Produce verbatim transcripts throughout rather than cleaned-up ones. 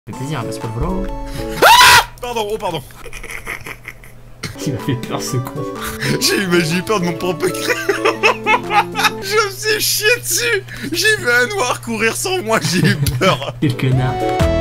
Ça fait plaisir, passe pas le volant. Pardon, oh pardon. Il m'a fait peur ce con. J'ai eu peur de mon propre cri. Je me suis chié dessus. J'ai vu un noir courir sans moi, j'ai eu peur. Quel connard.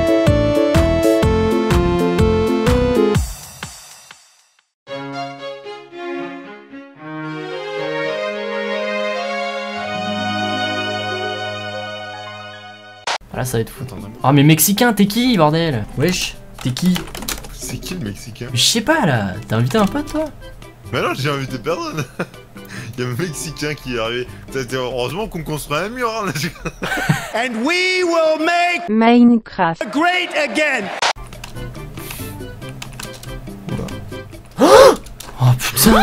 Là ça va être fou. Ah mais mexicain, t'es qui bordel? Wesh, t'es qui? C'est qui le mexicain? Je sais pas là, t'as invité un pote toi? Bah non, j'ai invité personne. Il y a un mexicain qui est arrivé. Heureusement qu'on construit un mur. Hein. And we will make Minecraft great again. Oh, oh putain.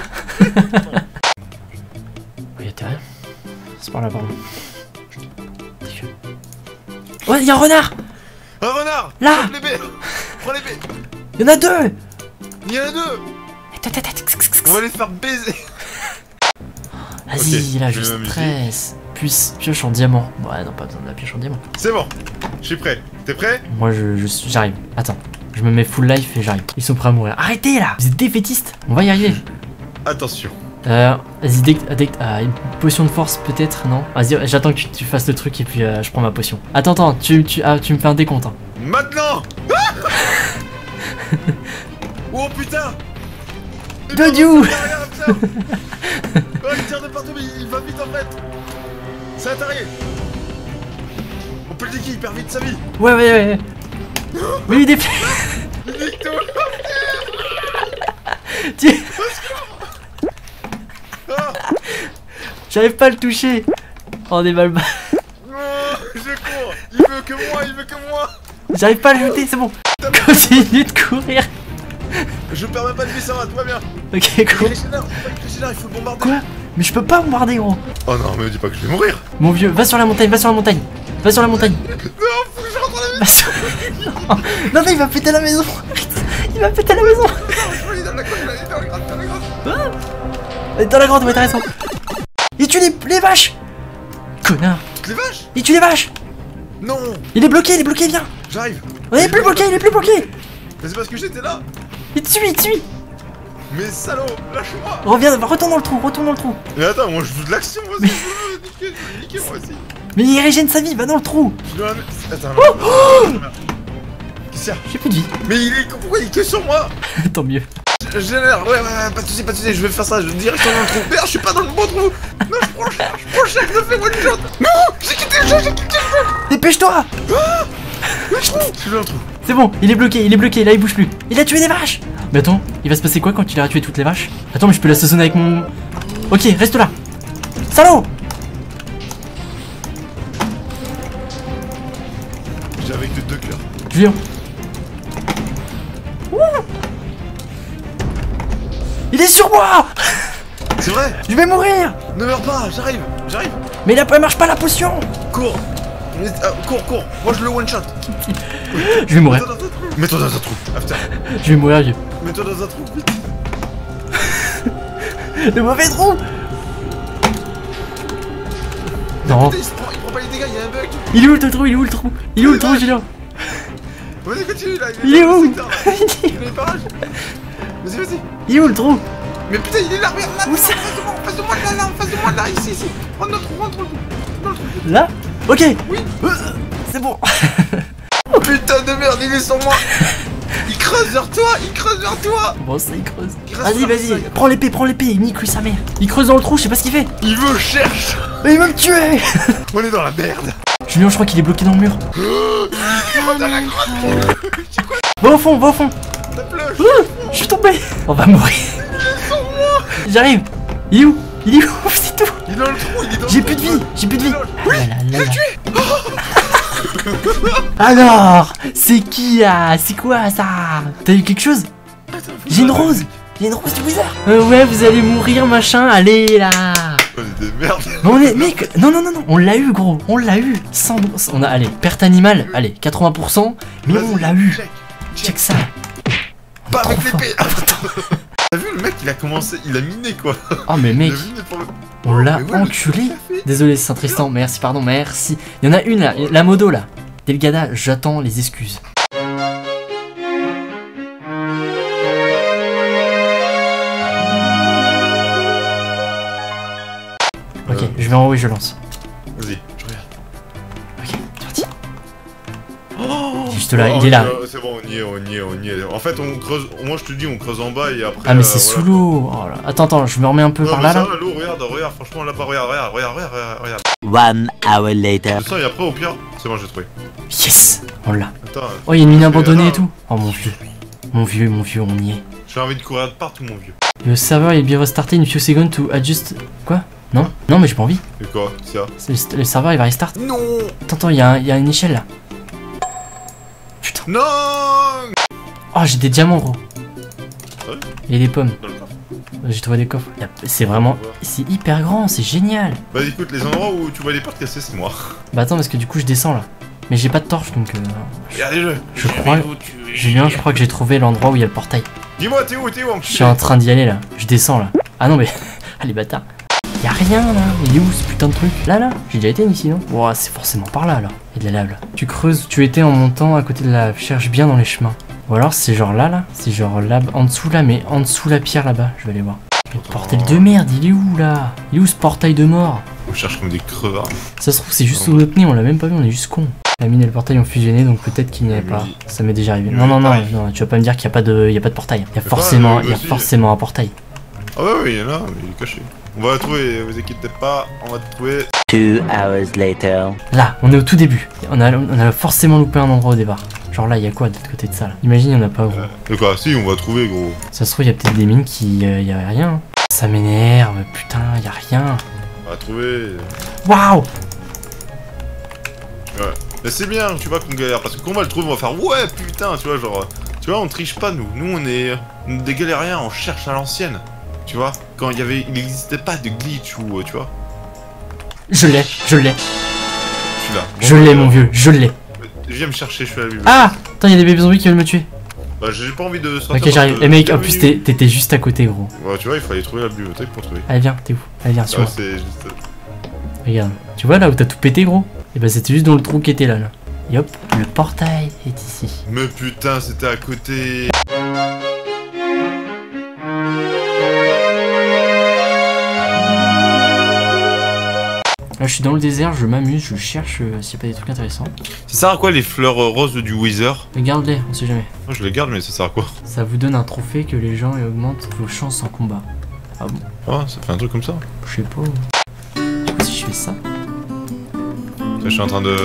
Oh y'a rien. C'est par là pardon. Ouais, y'a un renard! Un renard! Là! Prends l'épée! Prends l'épée! Y'en a deux! Il y en a deux! On va les faire baiser! Vas-y, okay, là, je stresse. Puisse, pioche en diamant. Ouais, non, pas besoin de la pioche en diamant. C'est bon, je suis prêt. T'es prêt? Moi, je, je j'arrive. Attends, je me mets full life et j'arrive. Ils sont prêts à mourir. Arrêtez là! Vous êtes défaitistes. On va y arriver. Attention. Euh, vas-y, dès, dès, euh, une potion de force peut-être, non? Vas-y, j'attends que tu, tu fasses le truc et puis euh, je prends ma potion. Attends, attends, tu, tu, ah, tu me fais un décompte. Hein. Maintenant. Oh putain! De Dieu! Oh, il tire de partout, mais il va vite en fait! C'est un taré! On peut le dire qu'il perd vite sa vie! Ouais, ouais, ouais! Oui, des Victo! Tu... J'arrive pas à le toucher! Oh, on est mal bas! Non, je cours! Il veut que moi, il veut que moi! J'arrive pas à le jeter, c'est bon! Continue de courir! Je perds même pas de vie, ça va, tout va bien! Ok, cool! Il faut le bombarder! Quoi? Mais je peux pas bombarder, gros! Oh non, mais me dis pas que je vais mourir! Mon vieux, va sur la montagne, va sur la montagne! Va sur la montagne! Non, faut que je rentre dans la maison! Va sur... non, non, mais il va péter la maison! Il va péter la maison! Il est dans la grotte, il est dans la grotte, dans la grotte! Ah, dans la grotte, ouais, t'as raison! Il tue les, les vaches! Connard! Les vaches! Il tue les vaches! Non! Il est bloqué, il est bloqué, viens! J'arrive! Il est plus bloqué, il est plus bloqué! Mais c'est parce que j'étais là! Il te suit, il te suit! Mais salaud, lâche-moi! Reviens, retourne dans le trou, retourne dans le trou! Mais attends, moi je veux de l'action aussi! Je veux niquer, je veux niquer moi aussi! Mais il régène sa vie, va dans le trou! Je dois... Attends, oh oh Qu'est-ce qu'il y a? J'ai plus de vie! Mais il est... Pourquoi il est que sur moi? Tant mieux! J'ai l'air... Ouais, ouais, ouais, pas de soucis, pas de soucis, je vais faire ça, je vais directement dans le trou! Merde, je suis pas dans le bon trou! Non, je prends le chat, je prends le chat, je me fais one shot! Non! J'ai quitté le jeu, j'ai quitté le jeu! Dépêche-toi! Ah le trou! Je suis dans le trou! C'est bon, il est bloqué, il est bloqué, là il bouge plus! Il a tué des vaches! Mais attends, il va se passer quoi quand il aura tué toutes les vaches? Attends, mais je peux l'assassiner avec mon... Ok, reste là! Salaud! J'ai avec deux cœurs. Julien! Il est sur moi! C'est vrai? Je vais mourir! Ne meurs pas, j'arrive, j'arrive! Mais là, elle marche pas la potion! Cours! Mais, euh, cours, cours! Moi je le one shot! Je vais mourir. Mets-toi dans un trou! After! Je vais mourir, vieux. Mets-toi dans un trou, vite! Le mauvais trou! Non! Putain, il, se prend, il prend pas les dégâts, il y a un bug! Il est où le trou? Il est où le trou? Il est où le trou, Julien? Vas-y, continue là! Il est où? Il est barrage! Vas-y, vas-y! Il est où le trou? Mais putain, il est là, regarde là! Où ça? En face de moi, en face de moi, là, là, en face de moi, là, ici, ici! Rentre dans le trou, rentre dans le trou! Dans le trou! Là? Ok! Oui! Euh, c'est bon! Oh putain de merde, il est sur moi! Il creuse vers toi! Il creuse vers toi! Bon, ça, il creuse. Il creuse Vas-y, vers vas-y, ça, prends l'épée, prends l'épée, il nique lui sa mère. Il creuse dans le trou, je sais pas ce qu'il fait. Il me cherche! Mais il va me tuer! On est dans la merde! Julien, je crois qu'il est bloqué dans le mur. Il est dans la grotte! Va au fond, va au fond! Ça pleuve! Ouh, je suis tombé! On va mourir! J'arrive! Il est où? Il est où? C'est tout! Il est dans le trou, il est dans le J'ai trou, plus de vie! il J'ai plus de vie! Oui! Ah là là Je là l'ai là. tué! Alors, c'est qui là? C'est quoi ça? T'as eu quelque chose? J'ai une rose! J'ai une rose du Wither! Euh, ouais, vous allez mourir, machin, allez là! On est des merdes! Mais on est, mec, non, non, non, non, on l'a eu, gros, on l'a eu! Sans, on a, allez, perte animale, allez, quatre-vingts pour cent, mais on l'a eu! Check, Check ça! Pas avec Trop l'épée! T'as vu le mec, il a commencé, il a miné quoi! Oh, mais mec, Il a miné pour le... on l'a Mais ouais, mais enculé! qu'est-ce qu'il a fait? Désolé, Saint-Tristan, merci, pardon, merci. Il y en a une là, la modo là. Delgada, j'attends les excuses. Ok, Euh. je vais en haut et je lance. Vas-y, je regarde. Ok, c'est parti. Oh, Juste là, oh, il est là. ok, C'est bon, on y est, on y est, on y est. En fait, on creuse. Moi, je te dis, on creuse en bas et après. Ah mais euh, c'est voilà. sous l'eau. Oh là. Attends, attends, je me remets un peu Non, par mais là ça là. va, l'eau, regarde, regarde, franchement, là-bas, regarde, regarde, regarde, regarde, regarde, regarde. One hour later. Je sens, et après, au pire, c'est bon, j'ai trouvé. Yes, on l'a. Attends, Oh, il y a une mine je vais abandonnée là. et tout. Oh mon vieux. Mon vieux, mon vieux, on y est. j'ai envie de courir de partout, mon vieux. Le serveur il be restarté in few seconds to adjust. Quoi? Non? Non, mais j'ai pas envie. Et quoi, c'est ça? C'est- Le serveur il va restart. Non! Attends, attends, il y, a un- il y a une échelle là. Putain. Non! Oh, j'ai des diamants, gros. Ouais. Et des pommes. Dans le coffre. J'ai trouvé des coffres. Y a- C'est vraiment. C'est hyper grand, c'est génial. Bah écoute, les endroits où tu vois les portes cassées, c'est moi. Bah attends, parce que du coup je descends là. Mais j'ai pas de torche donc. Euh... Regarde les jeux. Je crois. Julien, je crois que j'ai trouvé l'endroit où il y a le portail. Dis-moi, t'es où, t'es où, Je suis en train d'y aller là. Je descends là. Ah non, mais. Ah les bâtards. Y'a rien là. Il est où ce putain de truc? Là là. J'ai déjà été ici non? Ouah, c'est forcément par là là. Il y a de la lave là. Tu creuses où tu étais en montant à côté de la lave. Cherche bien dans les chemins. Ou alors c'est genre là là. C'est genre là en dessous là, mais en dessous la pierre là-bas. Je vais aller voir. Le portail de merde, il est où là? Il est où ce portail de mort? On cherche comme des crevards. Ça se trouve c'est juste sous notre nez, on l'a même pas vu, on est juste con. La mine et le portail ont fusionné donc peut-être qu'il n'y avait Oui. pas. Ça m'est déjà arrivé. Oui, Non non non, pareil. non, tu vas pas me dire qu'il n'y a pas de, il y a pas de portail. Il y a pas, forcément, euh, il y a aussi. forcément un portail. Ah ouais, oui, il y en a, mais il est caché. On va le trouver, vous inquiétez pas, on va le trouver. Two hours later. Là, on est au tout début. On a, on a forcément loupé un endroit au départ. Genre là, il y a quoi de l'autre côté de ça là? Imagine, il y en a pas gros. Euh, de quoi? Si, on va trouver, gros. Ça se trouve, il y a peut-être des mines qui, euh, il y a rien. Ça m'énerve, putain, il y a rien. On va trouver. Waouh! Ouais. Mais c'est bien, tu vois, qu'on galère. Parce que quand on va le trouver, on va faire ouais, putain, tu vois, genre. Tu vois, on triche pas, nous. Nous, on est, on est des galériens, on cherche à l'ancienne. Tu vois, quand il y avait. Il n'existait pas de glitch ou. euh, Tu vois, Je l'ai, je l'ai, je suis là. Bon, je l'ai euh, mon vieux, je l'ai. Viens me chercher, je suis à la bibliothèque. Ah! Attends, il y a des bébés zombies qui veulent me tuer. Bah, j'ai pas envie de sortir. Ok, parce j'arrive. que- Et mec, en Viens, plus, viens, t'es- t'étais juste à côté, gros. viens. Ouais, tu vois, il fallait trouver la bibliothèque pour trouver. Allez, viens, t'es où? Allez, viens, Ah, sur moi. c'est juste. Regarde. Tu vois là où t'as tout pété, gros? Et bah, c'était juste dans le trou qui était là, là. Et hop, le portail est ici. Mais putain, c'était à côté. Là, je suis dans le désert, je m'amuse, je cherche euh, s'il y a pas des trucs intéressants. Ça sert à quoi les fleurs euh, roses du Wither? Regarde-les, on sait jamais. Moi, je les garde, mais ça sert à quoi? Ça vous donne un trophée que les gens et augmente vos chances en combat. Ah bon? Ah, ça fait un truc comme ça. Je sais pas. Du coup, si je fais ça. Là, je suis en train de.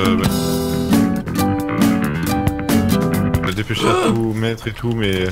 Me dépêcher à tout mettre et tout, mais.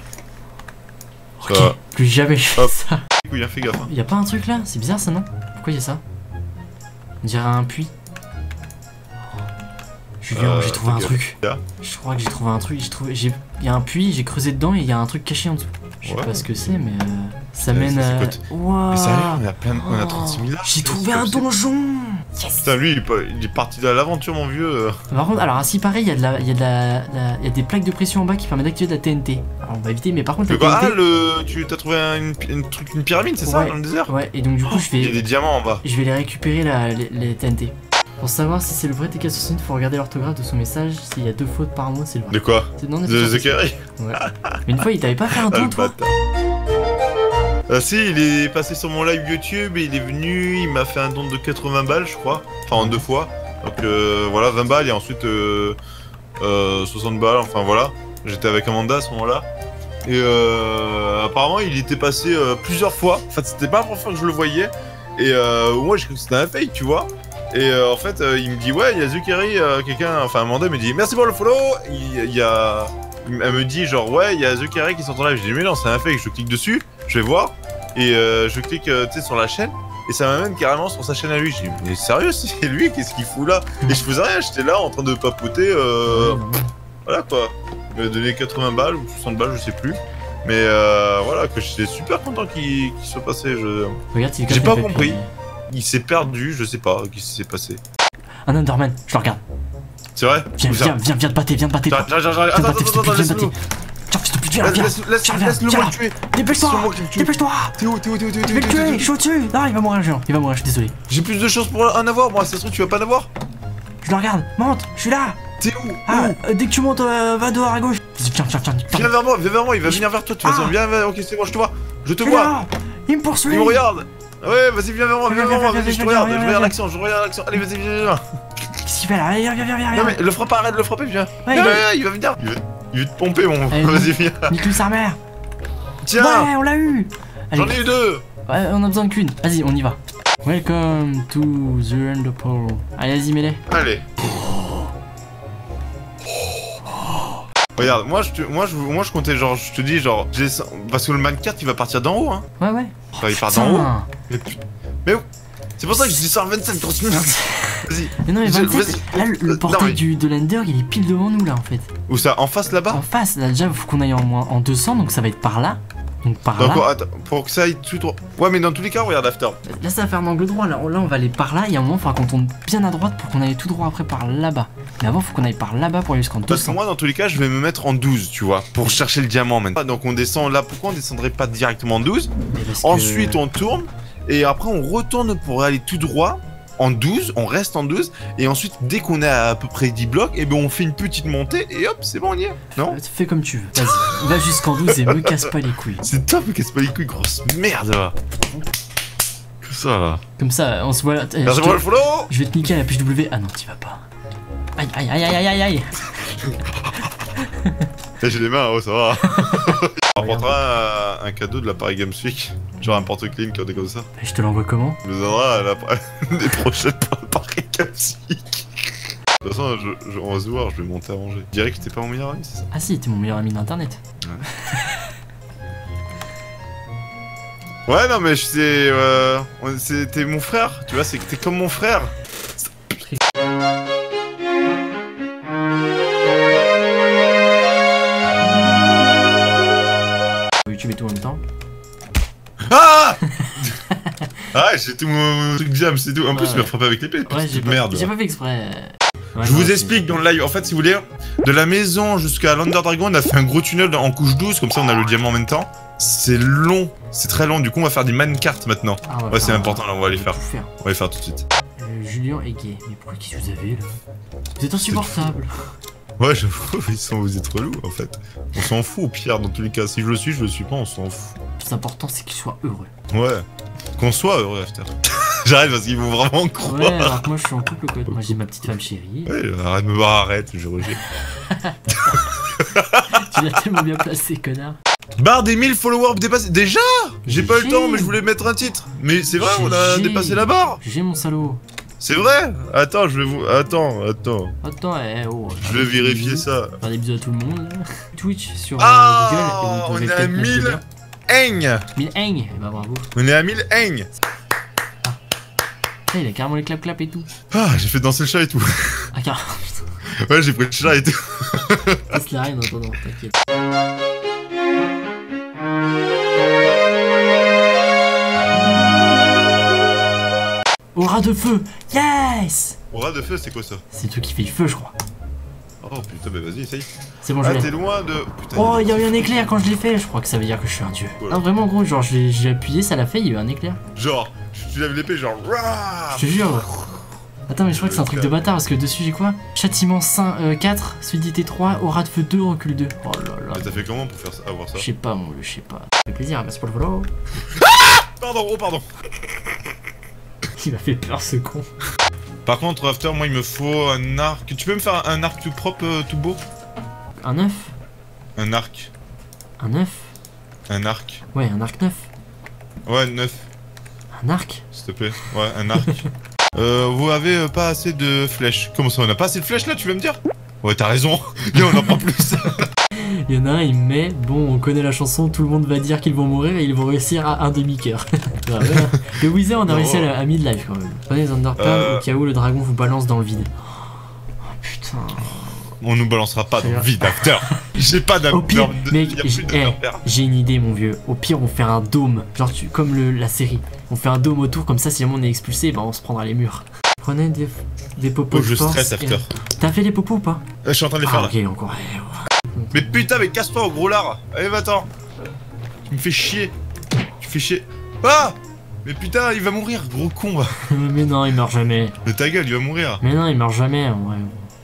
Ok, Ça. plus jamais je fais Hop. ça. Du coup, bien fait gaffe. Hein. Y a pas un truc là? C'est bizarre ça, non? Pourquoi y a ça? On dirait un puits. Oh. Julien, Euh, j'ai trouvé un ok. truc. Yeah. Je crois que j'ai trouvé un truc. J'ai trouvé. J'ai. Y a un puits, j'ai creusé dedans et y a un truc caché en dessous. Je sais Ouais. pas ce que c'est, mais euh, ça Ouais, mène ça, c'est à. côté- Waouh! Mais sérieux, on a plein, on a Oh, trente-six mille armes. j'ai c'est trouvé comme un si- donjon! Yes! Putain, lui, il est, pas- il est parti de l'aventure, mon vieux. Par contre, alors, si pareil, il y a de la, il y a de la, la- il y a des plaques de pression en bas qui permettent d'activer de la T N T. Alors, on va éviter, mais par contre, Mais la quoi? T Ah, N T. le. Tu t'as trouvé un- une, une, truc, une pyramide, c'est ça, Ouais. dans le désert? Ouais, et donc du coup, je Il y a vais, des diamants en bas. je vais les récupérer la, les, les T N T. Pour savoir si c'est le vrai T K soixante-huit, faut regarder l'orthographe de son message. S'il y a deux fautes par mot, c'est le vrai. De quoi? C'est- Non, non, De c'est The Carry? Ouais. Mais une fois, il t'avait pas fait un Ah, le don, toi? bâtard. Ah si, il est passé sur mon live YouTube et il est venu, il m'a fait un don de quatre-vingts balles, je crois. Enfin, en deux fois. Donc euh, voilà, vingt balles et ensuite euh, euh, soixante balles, enfin voilà. J'étais avec Amanda à ce moment-là. Et euh, apparemment, il était passé euh, plusieurs fois. En fait, c'était pas la première fois que je le voyais. Et euh, moi, j'ai cru que c'était un fake, tu vois. Et euh, en fait, euh, il me dit, ouais, il y a Zuccheri, euh, quelqu'un, enfin Amanda me dit, merci pour le follow. Il, il y a. Elle me dit, genre, ouais, il y a Zuccheri qui sont en live. Je dis, mais non, c'est un fake. Je clique dessus, je vais voir. Et euh, je clique, euh, tu sais, sur la chaîne. Et ça m'amène carrément sur sa chaîne à lui. Je dis, mais sérieux, c'est lui, qu'est-ce qu'il fout là? Et je faisais rien, j'étais là en train de papoter. Euh, Ouais, non, non. voilà quoi. Il m'a donné quatre-vingts balles ou soixante balles, je sais plus. Mais euh, voilà, que j'étais super content qu'il qu'il soit passé. Je... Regarde, c'est J'ai comme pas fait compris. papier. Il s'est perdu, je sais pas, qu'est-ce qui s'est passé. Un Underman, je le regarde. C'est vrai? Viens, Où ça? viens, viens, viens de pâté, viens de pâté. J'arrive, toi. j'arrive, j'arrive. Viens de Attends, pâté, attends, s'il te plaît, attends, viens de laisse-le. pâté. Tiens, s'il te plaît, viens là, viens. Laisse- laisse- Tiens, viens, Laisse-le viens moi là. le tuer. C'est Dépêche-toi, moi qui le tue. dépêche-toi. T'es où, t'es où, t'es où, t'es où, Je vais t'es le où, t'es où, tuer, t'es je où suis au-dessus. Non, il va mourir, Jean. Il va mourir, je suis désolé. J'ai plus de chances pour en avoir, moi. Ça se trouve, tu vas pas en avoir. Je le regarde, monte, je suis là. T'es où? Ah, euh, dès que tu montes, euh, va dehors à gauche. Tiens, tiens, tiens, Viens vers moi, viens vers moi, il va venir vers toi de toute façon. Ah. Viens, viens, ok, c'est bon, je te vois. Je te Je suis vois. là. Il me poursuit. Il me regarde. Ouais, vas-y, viens vers moi, viens Viens, vers moi, viens, vas-y, je viens, te viens, regarde, viens, je viens, regarde viens. l'action, je regarde l'action. Allez, vas-y, viens, viens. Qu'est-ce qu'il fait là? Viens, viens, viens, viens. Non mais le frappe, arrête de le frapper, viens. Ouais, Viens, il est- viens, il va venir. Il va, il va te pomper, mon. Allez, Vas-y, viens. Nique-lui sa mère. Tiens, Ouais, on l'a eu. Allez. j'en ai eu deux. Ouais, on a besoin de qu'une. Vas-y, on y va. Welcome to the end pole. Allez, vas-y, mets-les. Allez. Regarde, moi je, te, moi, je, moi je comptais genre, je te dis genre, j'ai- parce que le mancart il va partir d'en haut, hein. Ouais, ouais. Enfin, il part d'en haut. Putain. Mais, pu- mais où c'est pour ça que je dis ça en vingt-sept, grosse merde. Vas-y. Mais non, mais Je- vingt-sept, vas-y. là, le, le Non, portail mais- du, de l'Ender, il est pile devant nous, là, en fait. Où ça? En face là-bas? En face, là, déjà, faut qu'on aille en, moins- en deux cents, donc ça va être par là. Donc par Donc, là. attends, pour que ça aille tout droit. Ouais, mais dans tous les cas, regarde after. Là, ça va faire un angle droit. Là, là, on va aller par là. Et à un moment, il faudra qu'on tourne bien à droite pour qu'on aille tout droit après par là-bas. Mais avant, faut qu'on aille par là-bas pour aller jusqu'en deux Parce que cents. moi, dans tous les cas, je vais me mettre en douze, tu vois, pour chercher le diamant maintenant. Donc on descend là, pourquoi on descendrait pas directement en douze? Mais parce que- Ensuite, on tourne, et après, on retourne pour aller tout droit. En douze, on reste en douze, et ensuite, dès qu'on est à à peu près dix blocs, et ben on fait une petite montée, et hop, c'est bon, on y est. Non? Euh, Fais comme tu veux. Vas-y, va jusqu'en douze et me casse pas les couilles. C'est top, mais casse pas les couilles, grosse merde, là. Que ça, là. Comme ça, on se voit là. Eh, je, Merci te- pour le follow. je vais te niquer à la P W. Ah non, t'y vas pas. Aïe, aïe, aïe, aïe, aïe, aïe. Eh, j'ai les mains, oh, ça va. On rapportera un, un cadeau de la Paris Games Week, genre un porte-clés, une carte comme ça. Et je te l'envoie comment? On nous donnera à la des prochaines Paris Games Week. De toute façon, je, je- on va se voir, je vais monter à manger. Je dirais que t'es pas mon meilleur ami, c'est ça? Ah si, t'es mon meilleur ami d'internet. Ouais, non, mais je sais. Euh, on- c'est- t'es mon frère, tu vois, c'est que t'es comme mon frère. YouTube et tout en même temps. Ah Ah, j'ai tout mon, mon truc jam, c'est tout. En plus, Ouais. je me frappe avec l'épée, Ouais, petite j'ai pas, merde. j'ai pas fait exprès. Ouais, Je non, vous c'est- explique dans le live. En fait, si vous voulez, de la maison jusqu'à l'Under Dragon, on a fait un gros tunnel en couche douze, comme ça on a le diamant en même temps. C'est long, c'est très long. Du coup, on va faire des minecarts maintenant. Ah, on va Ouais, c'est faire- important, là, on va les faire. tout faire. On va les faire tout de suite. Euh, Julien est gay. Mais pourquoi qu'est-ce que vous avez là? Vous êtes insupportable. Ouais, j'avoue, ils sont, vous êtes relous en fait. On s'en fout au pire, dans tous les cas. Si je le suis, je le suis pas, on s'en fout. Le plus important, c'est qu'il soit heureux. Ouais. Qu'on soit heureux, After. J'arrête parce qu'ils vont vraiment croire. Ouais, alors que moi je suis en couple quoi. Moi j'ai ma petite femme chérie. Ouais, arrête de me voir, arrête, je rejette. Tu l'as tellement bien placé, connard. Barre des mille followers dépassés. Déjà J'ai pas eu le G G. temps, mais je voulais mettre un titre. Mais c'est vrai, on a G G. dépassé la barre. J'ai mon salaud. C'est vrai. Attends, je vais vous. Attends, attends. Attends, eh oh. Je vais vérifier ça. Faire des bisous à tout le monde là. Twitch sur euh, Ah, Google. et vous on pouvez est à peut-être mettre le mille. lien. Eng. mille hang. Eh bah bravo. On est à mille eng. Ah, il a carrément les clap clap et tout. Ah, j'ai fait danser le chat et tout. Ah carrément. Ouais, j'ai pris le chat et tout. Passe la reine en attendant, t'inquiète. Aura de feu. Yes. Aura de feu, c'est quoi ça? C'est le truc qui fait le feu, je crois. Oh putain, bah vas-y, essaye. C'est bon, je Ah, l'ai. t'es loin de. Putain. Oh, il y a eu un éclair quand je l'ai fait. Je crois que ça veut dire que je suis un dieu. Voilà. Non, vraiment, gros, genre, je l'ai j'ai appuyé, ça l'a fait, il y a eu un éclair. Genre, tu lèves l'épée, genre. Rah Je te jure. Attends, mais je crois que c'est un truc de bâtard parce que dessus j'ai quoi? Châtiment cinq, euh, quatre, solidité trois, aura de feu deux, recul deux. Oh là là. Mais t'as fait comment pour faire ça, avoir ça? Je sais pas, mon vieux, je sais pas. Ça fait plaisir, merci pour le follow. Pardon, oh pardon. Il m'a fait peur ce con. Par contre, After, moi il me faut un arc. Tu peux me faire un arc tout propre, euh, tout beau? Un œuf? Un arc. Un œuf? Un arc. Ouais, un arc neuf. Ouais, neuf, Un arc? s'il te plaît. Ouais, un arc. euh, vous avez euh, pas assez de flèches. Comment ça, on a pas assez de flèches là, tu veux me dire? Ouais, t'as raison. Viens, on en prend plus. Il y en a un, il met, bon, on connaît la chanson, tout le monde va dire qu'ils vont mourir et ils vont réussir à un demi-coeur. Ah ouais. Le Wizard, on a Non. réussi à, la- à mid-life quand même. Prenez les Underpals Euh. au cas où le dragon vous balance dans le vide. Oh putain. On nous balancera pas dans le C'est vide, After. J'ai pas d'After. Au pire, mec, y a j'ai plus eh, d'After. j'ai une idée, mon vieux. Au pire, on fait un dôme, genre tu, comme le, la série. On fait un dôme autour, comme ça, si jamais on est expulsé, bah on se prendra les murs. Prenez des, des popos Oh, de je force stresse, et- After. T'as fait les popos ou pas? Euh, Je suis en train de les faire Ah, là. ok, encore. ouais, ouais. Mais putain, mais casse-toi, gros lard. Allez, va-t'en. Tu me fais chier. Tu fais chier. Ah! Mais putain, il va mourir, gros con. Va. Mais non, il meurt jamais. Mais ta gueule, il va mourir. Mais non, il meurt jamais. Ouais.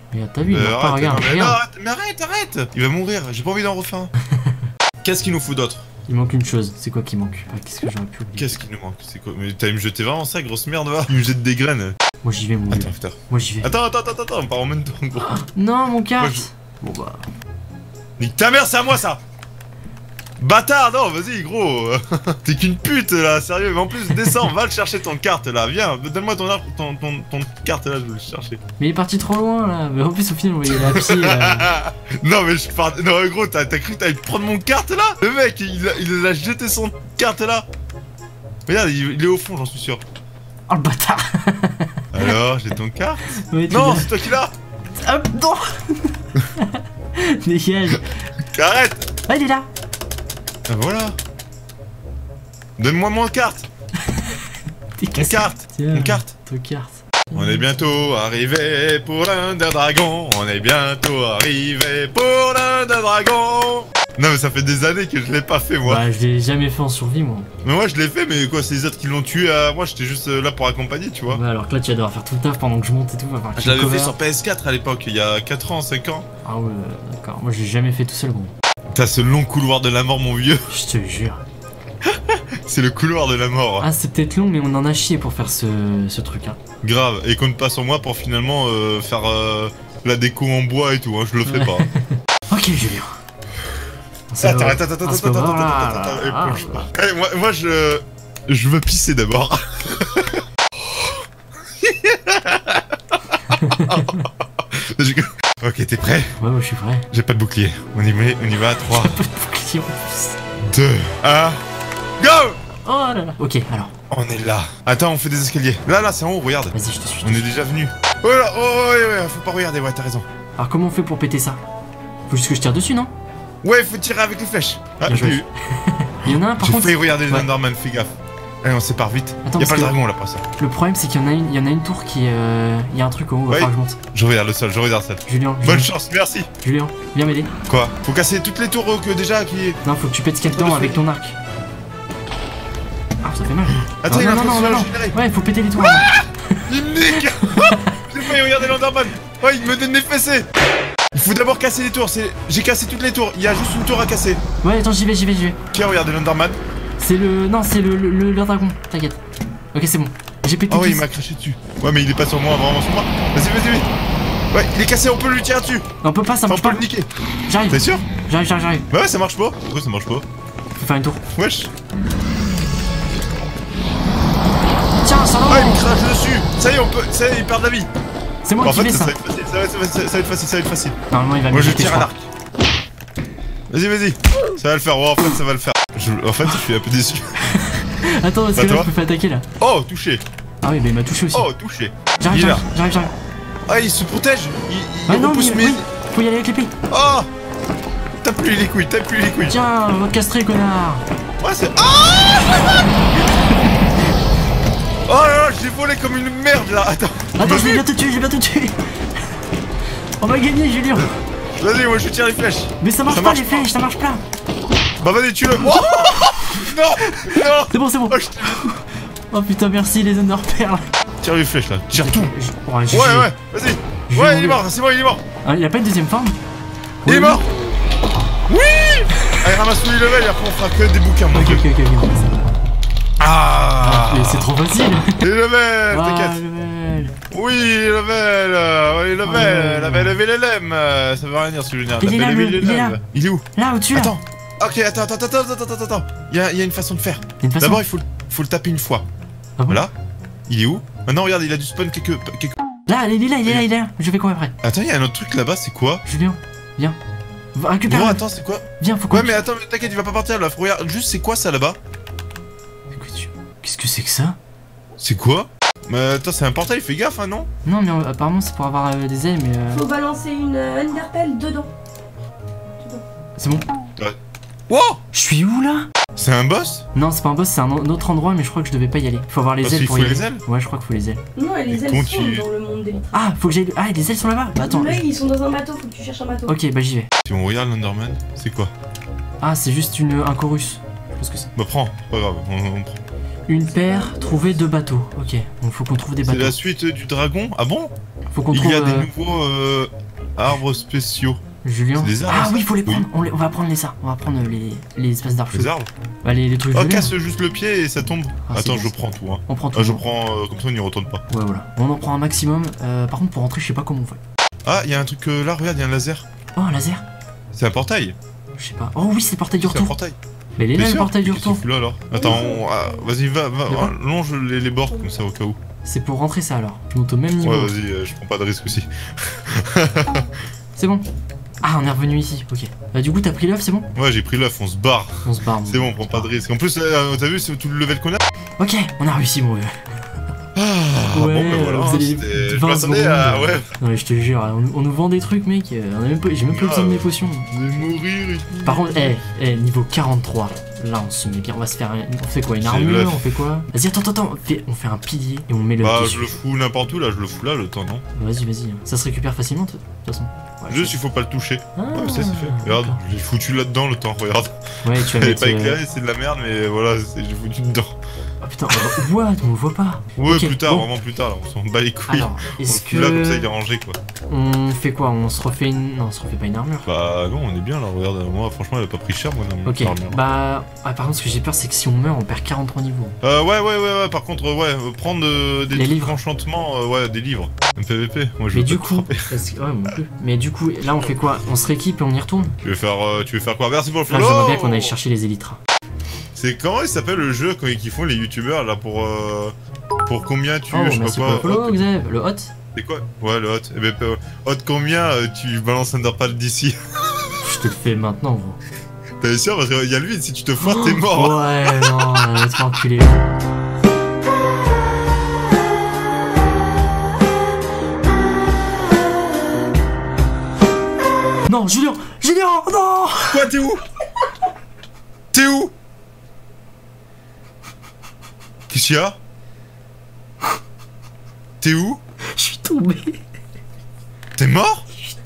Regarde, t'as vu, il Euh, meurt pas, arrête, regarde, non, mais, regarde. non, arrête, mais arrête, arrête. Il va mourir, j'ai pas envie d'en refaire un. Qu'est-ce qu'il nous faut d'autre? Il manque une chose, c'est quoi qui manque? Ah, qu'est-ce que j'aurais pu oublier? Qu'est-ce qui nous manque? C'est quoi? Mais t'allais me jeter vraiment ça, grosse merde, va? Il me jette des graines. Moi j'y vais, mon Attends, vieux. putain. Moi j'y vais. Attends, attends, attends, attends, on part en même temps, gros. Non, mon carte. Moi, je- Bon bah... Nique ta mère, c'est à moi ça! Bâtard, non, vas-y, gros! T'es qu'une pute là, sérieux, mais en plus, descends, va le chercher ton carte là, viens, donne-moi ton, ar- ton, ton, ton carte là, je vais le chercher. Mais il est parti trop loin là. Mais en plus, au final, on voyait la pied là. Non, mais je pars. Non, gros, t'as t'as cru que t'allais prendre mon carte là? Le mec, il a, il a jeté son carte là. Regarde, il, il est au fond, j'en suis sûr. Oh le bâtard. Alors, j'ai ton carte? Ouais, tu Non, l'as. c'est toi qui l'as! Hop, non. Dégage. Arrête! Ah, il est là. Ah, voilà. Donne-moi mon carte! T'es Mon cassé. carte! Tiens, Mon carte! ton carte. On est bientôt arrivé pour l'Under Dragon. On est bientôt arrivé pour l'Under Dragon. Non, mais ça fait des années que je l'ai pas fait, moi. Bah, je l'ai jamais fait en survie, moi. Mais moi, je l'ai fait, mais quoi, c'est les autres qui l'ont tué. euh, Moi, j'étais juste euh, là pour accompagner, tu vois. Ouais, alors que là, tu vas devoir faire tout le taf pendant que je monte et tout. va falloir que Je tu l'avais cover. fait sur P S quatre à l'époque, il y a quatre ans, cinq ans. Ah ouais, d'accord. Moi, je l'ai jamais fait tout seul, gros. T'as ce long couloir de la mort, mon vieux. Je te jure. C'est le couloir de la mort. Ah, c'est peut-être long, mais on en a chié pour faire ce, ce truc, hein. Grave. Et compte pas sur moi pour finalement euh, faire euh, la déco en bois et tout, hein. Je le ferai Ouais. pas. Ok, Julien. On se Attends, va- attends, attends, on se attends, va attends, voir, là, attends, attends, là, attends, là, bouge là. pas. Allez, moi, moi, je. Je veux pisser d'abord. Ok, t'es prêt? Ouais, ouais, je suis prêt. J'ai pas de bouclier. On y met, on y va. trois, Pas de bouclier en plus. deux, un. Go! Oh là là. Ok, alors. On est là. Attends, on fait des escaliers. Là, là, c'est en haut, regarde. Vas-y, je te suis. On est déjà venu. Oh là, oh, oh, ouais, ouais, faut pas regarder, ouais, t'as raison. Alors, comment on fait pour péter ça? Faut juste que je tire dessus, non? Ouais, faut tirer avec les flèches. Ah, Bien j'ai joué. eu. Il y en a un, par J'ai contre. failli regarder les Ouais. Enderman, fais gaffe. Allez, on sépare vite. Attends, Y'a parce pas le que- dragon là, pas ça. Le problème, c'est qu'il y en a une, il y en a une tour qui, euh, il y a un truc en haut. Va Ouais. falloir que je monte. Je regarde le sol, je regarde le sol. Julien. Bonne Julien, chance, merci. Julien, viens m'aider. Quoi? Faut casser toutes les tours euh, que déjà qui. Non, faut que tu pètes ce qu'il y a Tour dedans de avec feu. ton arc. Ah, ça fait mal. Attends, non, il est en non, train non, de non, se non. régénérer. Ouais, faut péter les tours. Il me nique. J'ai failli regarder l'Enderman. Oh, il me donne des fessées. Il faut d'abord casser les tours. c'est- J'ai cassé toutes les tours. Il y a juste une tour à casser. Ouais, attends, j'y vais, j'y vais, j'y vais. Qui a regardé l'Enderman? C'est le. Non, c'est le, le, le, le dragon. T'inquiète. Ok, c'est bon. J'ai pété Ah ouais, il dix. m'a craché dessus. Ouais, mais il est pas sur moi, vraiment sur moi. Vas-y, vas-y, vite. Ouais, il est cassé, on peut lui tirer dessus. On peut pas, ça Enfin, on marche peut pas. le niquer. J'arrive. T'es sûr? J'arrive, j'arrive, j'arrive. Bah ouais, ça marche pas. Pourquoi ça marche pas? Faut faire une tour. Wesh. Tiens, ça Ah, il me va. crache dessus. Ça y est, on peut. Ça y est, il perd de la vie. C'est moi En qui fait, fais ça ça. va être facile, ça va être facile, ça va être facile, ça va être facile. Normalement, il va Moi, me je jeter, tire à crois. l'arc. Vas-y, vas-y. Ça va le faire. Ouais, en fait, ça va le faire. Je- En fait, je suis un peu déçu. Attends, parce Bah, que là, toi je me fais attaquer là. Oh, touché. Ah oui, bah il m'a touché aussi. Oh, touché. J'arrive, il est là. j'arrive, j'arrive, j'arrive. Ah, il se protège. Il, il Ah non, repousse mais mes. oui, faut y aller avec l'épée. Oh. Tape lui les couilles, tape lui les couilles. Tiens, va te castrer, connard. Ouais, c'est. Ah. Oh là là, j'ai volé comme une merde là. Attends. Attends, je vais bien te tuer, je vais bien te tuer. On va gagner, Julien. Vas-y, moi je tire les flèches. Mais ça marche Ça pas, marche les flèches, ça marche pas. Bah vas-y, tue-le. Oh non, non. C'est bon, c'est bon. Oh, je t'ai- Oh putain, merci les Ender Pearls. Tire les flèches là, tire tout. Je- Ouais, G G. Ouais, ouais, vas-y. J'ai Ouais, il voulu. est mort, c'est bon, il est mort. Ah, il a pas une deuxième forme? Il est Oui. mort. Oui. Allez, ramasse tous les levels et après on fera que des bouquins, mon Ok, dieu. ok, ok, ok. Ah. Mais c'est trop facile. Les levels, Ah, t'inquiète. level. Oui, les levels. euh, Oui, les Ouais. levels. La belle level L M. euh, Ça veut rien dire, Julien. Il est là, le- il est là. Il est où? Là, au-dessus, là. Attends. Ok, attends, attends, attends, attends, attends, attends. Il y a, il y a une façon de faire. Il y a une façon. D'abord, il faut, faut le taper une fois. Ah bon Voilà. Il est où? Maintenant, regarde, il a du spawn quelques, quelques... Là, il est là, il est là, il est là. Je vais courir après. Attends, il y a un autre truc là-bas, c'est quoi? Julien, viens. Va, récupère. Non, attends, c'est quoi? Viens, faut qu'on. Ouais, mais attends, mais t'inquiète, il va pas partir là. Faut regarder, juste, c'est quoi ça là-bas? Qu'est-ce que c'est que ça? C'est quoi? Mais attends, c'est un portail, fais gaffe, hein, non? Non, mais euh, apparemment, c'est pour avoir euh, des ailes, mais. euh, Faut balancer une euh, Underpelle dedans. C'est bon. Wow! Je suis où là? C'est un boss? Non, c'est pas un boss, c'est un o- autre endroit, mais je crois que je devais pas y aller. Faut avoir les Parce ailes qu'il pour faut y aller. les ailes? Ouais, je crois qu'il faut les ailes. Non, et les Mais ailes comment sont tu- dans le monde des lettres. Ah, faut que j'aille. Ah, les ailes sont là-bas. Bah attends. Là, je- ils sont dans un bateau, faut que tu cherches un bateau. Ok, bah j'y vais. Si on regarde l'Underman, c'est quoi? Ah, c'est juste une un chorus. Je sais pas ce que c'est. Bah prends, c'est pas grave, on, on prend. Une paire, trouver deux bateaux. Ok, donc faut qu'on trouve des C'est bateaux. la suite du dragon? Ah bon? Faut Faut qu'on Il trouve... y a des euh, nouveaux euh, arbres spéciaux. Julien. C'est des arbres, Ah ça oui, faut les Oui. prendre. On, les- on va prendre les ça. On va prendre les, les espèces d'arbres. Les arbres Bah, les, les trucs Oh, gelés. casse juste le pied et ça tombe. Ah, c'est Attends, bon. je prends tout. Hein. On prend tout. Ah, je prends euh, comme ça, on n'y retourne pas. Ouais, voilà. On en prend un maximum. Euh, par contre, pour rentrer, je sais pas comment on fait. Ah, il y a un truc euh, là, regarde, il y a un laser. Oh, un laser. C'est un portail. Je sais pas. Oh oui, c'est le portail du C'est un retour. portail. Mais il est T'es là, le sûr portail du Qu'est-ce que retour. tu fous là alors Attends, on- ah, vas-y, va, va, De quoi va, longe les, les bords comme ça au cas où. C'est pour rentrer ça alors. Je monte au même niveau. Ouais, vas-y, euh, je prends pas de risque aussi. C'est bon. Ah, on est revenu ici. Ok. Euh, du coup, t'as pris l'œuf, c'est bon? Ouais, j'ai pris l'œuf, on se barre. On se barre. mon C'est bon, on gars. prend pas de risque. En plus, euh, t'as vu, c'est tout le level qu'on a. Ok, on a réussi, mon gars. Ah, Ouais, bon, bah voilà, vous hein, allez c'était- je vingt m'attendais secondes. à. Ouais, Non, mais je te jure, on, on nous vend des trucs, mec. euh, On a même pas, j'ai même pas besoin de mes potions. je vais mourir et tout. Par contre, eh, eh, niveau quarante-trois. Là, on se met bien. On va se faire. un- On fait quoi? Une C'est armure? l'œuf. On fait quoi? Vas-y, attends, attends, attends. On fait, on fait un pilier et on met le. Bah, dessus. je le fous n'importe où là, je le fous là le temps, non Vas-y, vas-y. Ça se récupère facilement, de toute façon. Ouais, Juste, il faut pas le toucher. Ah, Ouais, ça c'est fait. Regarde, d'accord. j'ai foutu là-dedans le temps, regarde. Ouais, tu vas Elle est mettre. pas euh, éclairée, c'est de la merde, mais voilà, c'est- j'ai foutu dedans. Ah putain, on voit, on le voit pas. Ouais, Ok, plus tard, bon. vraiment plus tard, là, on s'en bat les couilles. Alors, on est-ce le fout là, comme ça il est que. rangé quoi. On fait quoi? On se refait une. Non, on se refait pas une armure. Bah non, on est bien là, regarde, moi franchement elle a pas pris cher, moi, non, Ok, l'armure. bah. Ah, par contre, ce que j'ai peur, c'est que si on meurt, on perd quarante-trois niveaux. Euh, ouais, ouais, ouais, ouais, par contre, ouais, euh, prendre euh, des Les trucs livres. d'enchantement, euh, ouais, des livres. M P V P, moi je Mais veux du pas te coup. frapper. parce que- Ouais, moi non plus. Mais du coup, là, on fait quoi? On se rééquipe et on y retourne? Tu veux faire, euh, tu veux faire quoi? Merci pour le Là, follow. j'aimerais bien qu'on aille chercher les élytras. C'est comment il s'appelle le jeu quand ils font les youtubeurs là pour euh, pour combien tu Oh, je sais pas merci pour le quoi. follow, hot- Xav. Le hot? C'est quoi? Ouais le hot. Eh ben euh, hot combien euh, tu balances Underpal d'ici? Je te le fais maintenant, gros. T'es sûr parce qu'il y a lui si tu te foires t'es mort. hein. Ouais, non, laisse-moi enculer. Non, Julien! Julien! Non! Quoi t'es où? T'es où? Qu'est-ce qu'il y a? T'es où? Je suis tombé. T'es mort?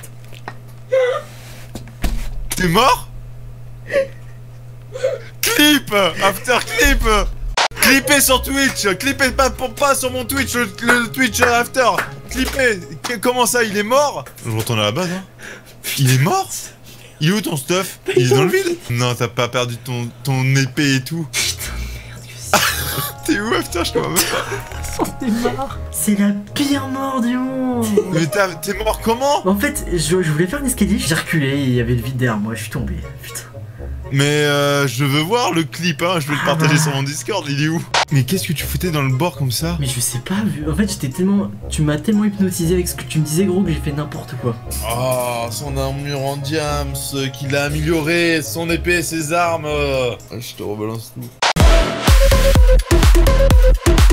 T'es mort? Clip! After clip! Clippez sur Twitch! Clippez pas, pas sur mon Twitch, le, le Twitch After! Clippez! Que- Comment ça, il est mort? Je retourne à la base, hein. Il est mort? Il est où ton stuff? Il est dans le vide? Non, t'as pas perdu ton, ton épée et tout. T'es où After? Je comprends même pas. J'en ai marre. C'est la pire mort du monde. Mais t'as- t'es mort comment? En fait, je, je voulais faire un escalier, j'ai reculé et il y avait le vide derrière moi, je suis tombé. Putain. Mais euh, je veux voir le clip, hein, je vais le partager sur mon Discord, il est où? Mais qu'est-ce que tu foutais dans le bord comme ça? Mais je sais pas, vu- en fait j'étais tellement... Tu m'as tellement hypnotisé avec ce que tu me disais gros que j'ai fait n'importe quoi. Oh, son armure en diams, qu'il a amélioré, son épée, ses armes. Je te rebalance tout.